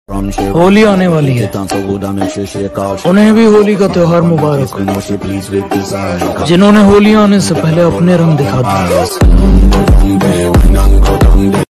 होली आने वाली है, उन्हें भी होली का त्योहार मुबारक। जिन्होंने होली आने से पहले अपने रंग दिखा दिए।